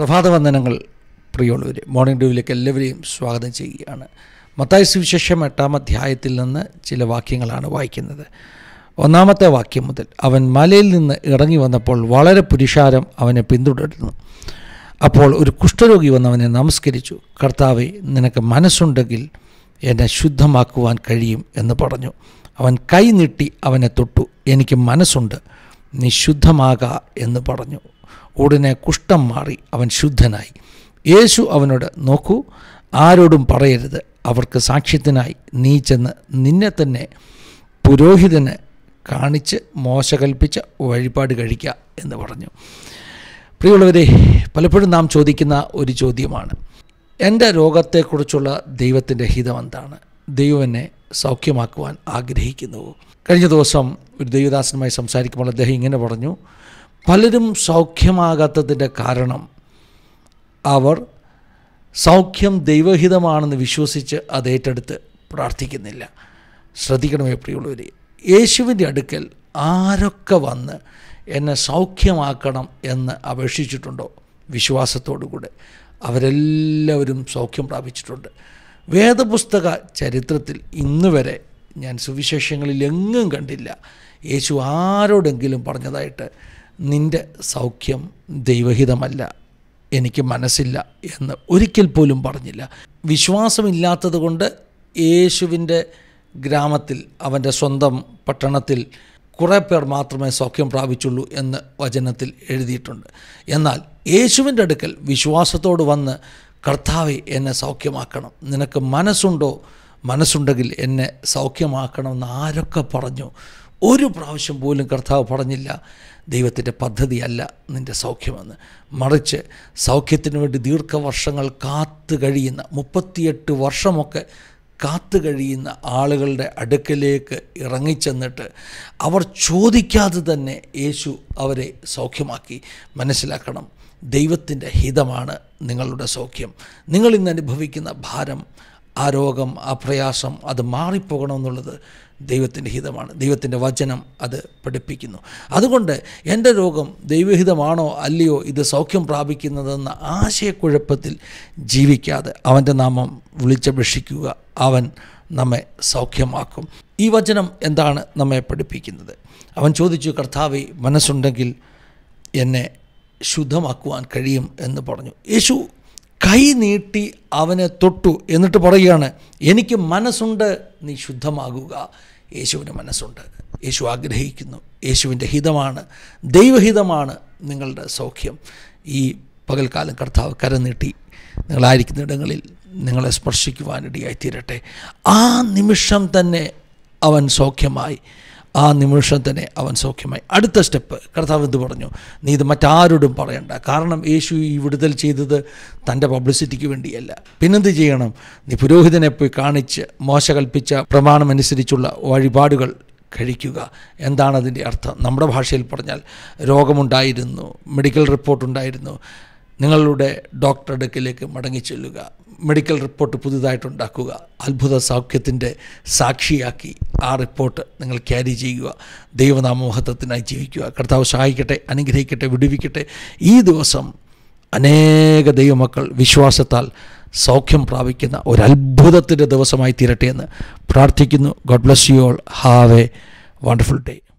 പ്രഭാതവന്ദനങ്ങൾ പ്രിയമുള്ളവരെ, മോർണിംഗ് ഡ്യൂവിലേക്ക് എല്ലാവരെയും സ്വാഗതം ചെയ്യുകയാണ്. മത്തായി സുവിശേഷം 8-ാം അധ്യായത്തിൽ നിന്ന് ചില വാക്യങ്ങളാണ് വായിക്കുന്നത്. 1-ാമത്തെ വാക്യം മുതൽ, അവൻ മലയിൽ നിന്ന് ഇറങ്ങി വന്നപ്പോൾ വളരെ പുരുഷാരം അവനെ പിന്തുടരുന്നു. അപ്പോൾ ഒരു കുഷ്ഠരോഗി വന്ന് അവനെ നമസ്കരിച്ചു. കർത്താവേ, നിനക്ക് മനസ്സുണ്ടെങ്കിൽ എന്നെ ശുദ്ധമാക്കുവാൻ കഴിയും എന്ന് പറഞ്ഞു. അവൻ കൈ നീട്ടി അവനെ തൊട്ടു. എനിക്ക് മനസ്സുണ്ട്, നീ ശുദ്ധമാക എന്ന് പറഞ്ഞു. ഉടനെ കുഷ്ഠം മാറി അവൻ ശുദ്ധനായി. യേശു അവനോട്, നോക്കൂ, ആരോടും പറയരുത്. അവർക്ക് സാക്ഷ്യത്തിനായി നീ ചെന്ന് നിന്നെ തന്നെ പുരോഹിതന് കാണിച്ച് മോശ കൽപ്പിച്ച വഴിപാട് കഴിക്കുക എന്ന് പറഞ്ഞു. പ്രിയമുള്ളവരെ, പലപ്പോഴും നാം ചോദിക്കുന്ന ഒരു ചോദ്യമാണ്, എൻ്റെ രോഗത്തെക്കുറിച്ചുള്ള ദൈവത്തിൻ്റെ ഹിതം എന്താണ്? ദൈവം എന്നെ സൗഖ്യമാക്കുവാൻ ആഗ്രഹിക്കുന്നുവോ? കഴിഞ്ഞ ദിവസം ഒരു ദൈവദാസനുമായി സംസാരിക്കുമ്പോൾ അദ്ദേഹം ഇങ്ങനെ പറഞ്ഞു, പലരും സൗഖ്യമാകാത്തതിൻ്റെ കാരണം അവർ സൗഖ്യം ദൈവഹിതമാണെന്ന് വിശ്വസിച്ച് അത് ഏറ്റെടുത്ത് പ്രാർത്ഥിക്കുന്നില്ല. ശ്രദ്ധിക്കണമേ പ്രിയമുള്ളവരെ, യേശുവിൻ്റെ അടുക്കൽ ആരൊക്കെ വന്ന് എന്നെ സൗഖ്യമാക്കണം എന്ന് അപേക്ഷിച്ചിട്ടുണ്ടോ വിശ്വാസത്തോടുകൂടെ, അവരെല്ലാവരും സൗഖ്യം പ്രാപിച്ചിട്ടുണ്ട്. വേദപുസ്തക ചരിത്രത്തിൽ ഇന്നുവരെ ഞാൻ സുവിശേഷങ്ങളിൽ എങ്ങും കണ്ടില്ല യേശു ആരോടെങ്കിലും പറഞ്ഞതായിട്ട് നിൻ്റെ സൗഖ്യം ദൈവഹിതമല്ല, എനിക്ക് മനസ്സില്ല എന്ന് ഒരിക്കൽ പോലും പറഞ്ഞില്ല. വിശ്വാസമില്ലാത്തത് കൊണ്ട് യേശുവിൻ്റെ ഗ്രാമത്തിൽ, അവൻ്റെ സ്വന്തം പട്ടണത്തിൽ കുറേ പേർ മാത്രമേ സൗഖ്യം പ്രാപിച്ചുള്ളൂ എന്ന് വചനത്തിൽ എഴുതിയിട്ടുണ്ട്. എന്നാൽ യേശുവിൻ്റെ അടുക്കൽ വിശ്വാസത്തോട് വന്ന്, കർത്താവേ, എന്നെ സൗഖ്യമാക്കണം, നിനക്ക് മനസ്സുണ്ടോ? മനസ്സുണ്ടെങ്കിൽ എന്നെ സൗഖ്യമാക്കണമെന്ന് ആരൊക്കെ പറഞ്ഞു? ഒരു പ്രാവശ്യം പോലും കർത്താവ് പറഞ്ഞില്ല ദൈവത്തിൻ്റെ പദ്ധതിയല്ല നിൻ്റെ സൗഖ്യമെന്ന്. മറിച്ച് സൗഖ്യത്തിന് വേണ്ടി ദീർഘവർഷങ്ങൾ കാത്തു കഴിയുന്ന, 38 വർഷമൊക്കെ കാത്തു കഴിയുന്ന ആളുകളുടെ അടുക്കലേക്ക് ഇറങ്ങിച്ചെന്നിട്ട് അവർ ചോദിക്കാതെ തന്നെ യേശു അവരെ സൗഖ്യമാക്കി. മനസ്സിലാക്കണം, ദൈവത്തിൻ്റെ ഹിതമാണ് നിങ്ങളുടെ സൗഖ്യം. നിങ്ങളിന്ന് അനുഭവിക്കുന്ന ഭാരം, ആ രോഗം, ആ പ്രയാസം, അത് മാറിപ്പോകണമെന്നുള്ളത് ദൈവത്തിൻ്റെ ഹിതമാണ്. ദൈവത്തിൻ്റെ വചനം അത് പഠിപ്പിക്കുന്നു. അതുകൊണ്ട് എൻ്റെ രോഗം ദൈവഹിതമാണോ അല്ലയോ ഇത് സൗഖ്യം പ്രാപിക്കുന്നതെന്ന ആശയക്കുഴപ്പത്തിൽ ജീവിക്കാതെ അവൻ്റെ നാമം വിളിച്ചപേക്ഷിക്കുക, അവൻ നമ്മെ സൗഖ്യമാക്കും. ഈ വചനം എന്താണ് നമ്മെ പഠിപ്പിക്കുന്നത്? അവൻ ചോദിച്ചു, കർത്താവേ, മനസ്സുണ്ടെങ്കിൽ എന്നെ ശുദ്ധമാക്കുവാൻ കഴിയും എന്ന് പറഞ്ഞു. യേശു കൈ നീട്ടി അവനെ തൊട്ടു. എന്നിട്ട് പറയുകയാണ്, എനിക്ക് മനസ്സുണ്ട്, നീ ശുദ്ധമാകുക. യേശുവിന് മനസ്സുണ്ട്. യേശു ആഗ്രഹിക്കുന്നു. യേശുവിൻ്റെ ഹിതമാണ്, ദൈവഹിതമാണ് നിങ്ങളുടെ സൗഖ്യം. ഈ പകൽക്കാലം കർത്താവ് കരം നീട്ടി നിങ്ങളായിരിക്കുന്ന ഇടങ്ങളിൽ നിങ്ങളെ സ്പർശിക്കുവാനിടയായി തീരട്ടെ. ആ നിമിഷം തന്നെ അവൻ സൗഖ്യമായി. ആ നിമിഷം തന്നെ അവൻ സൗഖ്യമായി. അടുത്ത സ്റ്റെപ്പ് കർത്താവ് എന്ത് പറഞ്ഞു? നീ ഇത് മറ്റാരോടും പറയണ്ട. കാരണം യേശു ഈ വിടുതൽ ചെയ്തത് തൻ്റെ പബ്ലിസിറ്റിക്ക് വേണ്ടിയല്ല. പിന്നെന്ത് ചെയ്യണം? നീ പുരോഹിതനെ പോയി കാണിച്ച് മോശ കൽപ്പിച്ച പ്രമാണമനുസരിച്ചുള്ള വഴിപാടുകൾ കഴിക്കുക. എന്താണ് അതിൻ്റെ അർത്ഥം? നമ്മുടെ ഭാഷയിൽ പറഞ്ഞാൽ, രോഗമുണ്ടായിരുന്നു, മെഡിക്കൽ റിപ്പോർട്ടുണ്ടായിരുന്നു, നിങ്ങളുടെ ഡോക്ടറുടെ അടുക്കിലേക്ക് മടങ്ങിച്ചെല്ലുക, മെഡിക്കൽ റിപ്പോർട്ട് പുതുതായിട്ടുണ്ടാക്കുക, അത്ഭുത സൗഖ്യത്തിൻ്റെ സാക്ഷിയാക്കി ആ റിപ്പോർട്ട് നിങ്ങൾ ക്യാരി ചെയ്യുക, ദൈവനാമമഹത്വത്തിനായി ജീവിക്കുക. കർത്താവ് സഹായിക്കട്ടെ, അനുഗ്രഹിക്കട്ടെ, വിടുവിക്കട്ടെ. ഈ ദിവസം അനേക ദൈവമക്കൾ വിശ്വാസത്താൽ സൗഖ്യം പ്രാപിക്കുന്ന ഒരു അത്ഭുതത്തിൻ്റെ ദിവസമായി തീരട്ടെ എന്ന് പ്രാർത്ഥിക്കുന്നു. God bless you all. Have a wonderful day.